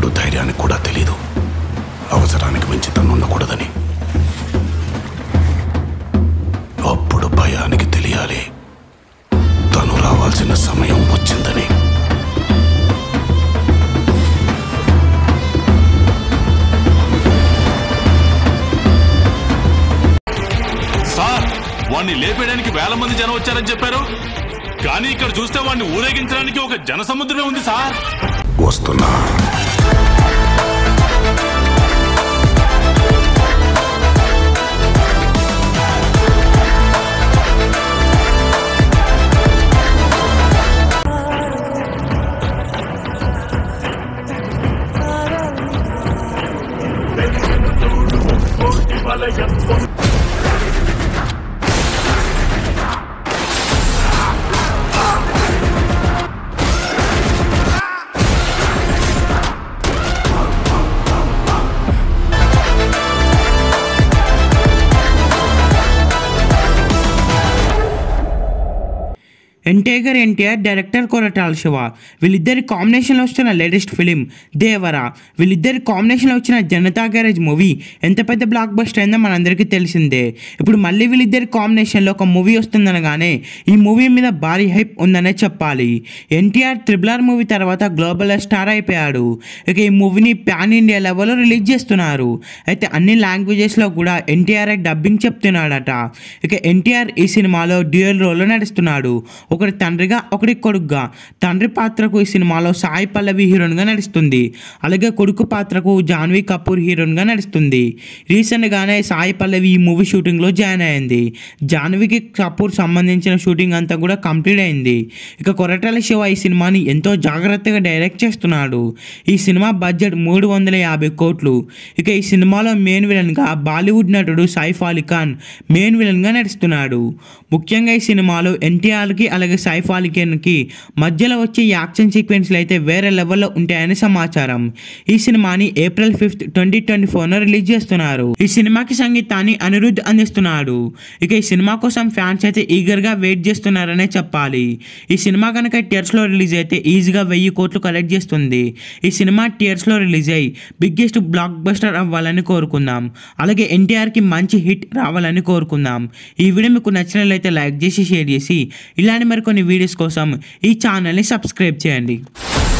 అప్పుడు ధైర్యానికి కూడా తెలీదు అవసరానికి మించి తను ఉండకూడదని. అప్పుడు భయానికి తెలియాలి తను రావాల్సిన సమయం వచ్చిందని. సార్, వాణ్ణి లేపేయడానికి వేల మంది జనం వచ్చారని చెప్పారు, కానీ ఇక్కడ చూస్తే వాడిని ఊరేగించడానికి ఒక జనసముద్రమే ఉంది సార్. వస్తున్నా. ఎన్టీఆర్ డైరెక్టర్ కొరటాల శివ, వీళ్ళిద్దరి కాంబినేషన్లో వస్తున్న లేటెస్ట్ ఫిలిం దేవరా. వీళ్ళిద్దరి కాంబినేషన్లో వచ్చిన జనతా గ్యారేజ్ మూవీ ఎంత పెద్ద బ్లాక్ బస్టర్ అయిందో మనందరికీ తెలిసిందే. ఇప్పుడు మళ్ళీ వీళ్ళిద్దరి కాంబినేషన్లో ఒక మూవీ వస్తుందనగానే ఈ మూవీ మీద భారీ హైప్ ఉందనే చెప్పాలి. ఎన్టీఆర్ RRR మూవీ తర్వాత గ్లోబల్ స్టార్ అయిపోయాడు. ఇక ఈ మూవీని పాన్ ఇండియా లెవెల్లో రిలీజ్ చేస్తున్నారు. అయితే అన్ని లాంగ్వేజెస్లో కూడా ఎన్టీఆర్ డబ్బింగ్ చెప్తున్నాడట. ఇక ఎన్టీఆర్ ఈ సినిమాలో డ్యూయల్ రోల్లో నడుస్తున్నాడు. ఒకటి తండ్రిగా, ఒకటి కొడుకుగా. తండ్రి పాత్రకు ఈ సినిమాలో సాయి పల్లవి హీరోయిన్గా నడుస్తుంది. అలాగే కొడుకు పాత్రకు జాన్వీ కపూర్ హీరోయిన్గా నడుస్తుంది. రీసెంట్గానే సాయి పల్లవి ఈ మూవీ షూటింగ్లో జాయిన్ అయింది. జాన్వీకి కపూర్ సంబంధించిన షూటింగ్ అంతా కూడా కంప్లీట్ అయింది. ఇక కొరటాల శివ ఈ సినిమాని ఎంతో జాగ్రత్తగా డైరెక్ట్ చేస్తున్నాడు. ఈ సినిమా బడ్జెట్ 350 కోట్లు. ఇక ఈ సినిమాలో మెయిన్ విలన్గా బాలీవుడ్ నటుడు సైఫ్ అలీ ఖాన్ మెయిన్ విలన్గా నడుస్తున్నాడు. ముఖ్యంగా ఈ సినిమాలో ఎన్టీఆర్కి అలాగే సైఫ్ అలీ ఖాన్కి మధ్యలో వచ్చే యాక్షన్ సీక్వెన్స్లు అయితే వేరే లెవెల్లో ఉంటాయని సమాచారం. ఈ సినిమాని April 5th, 2024 రిలీజ్ చేస్తున్నారు. ఈ సినిమాకి సంగీతాన్ని అనిరుద్ధ్ అందిస్తున్నాడు. ఇక ఈ సినిమా కోసం ఫ్యాన్స్ అయితే ఈగర్గా వెయిట్ చేస్తున్నారనే చెప్పాలి. ఈ సినిమా కనుక థియేటర్స్లో రిలీజ్ అయితే ఈజీగా 1000 కోట్లు కలెక్ట్ చేస్తుంది. ఈ సినిమా థియేటర్స్లో రిలీజ్ అయ్యి బిగ్గెస్ట్ బ్లాక్ బస్టర్ అవ్వాలని కోరుకుందాం. అలాగే ఎన్టీఆర్కి మంచి హిట్ రావాలని కోరుకుందాం. ఈ వీడియో మీకు నచ్చినట్లయితే లైక్ చేసి షేర్ చేసి ఇలాంటి మరికొన్ని వీడియోస్ కోసం ఈ ఛానల్ని సబ్స్క్రైబ్ చేయండి.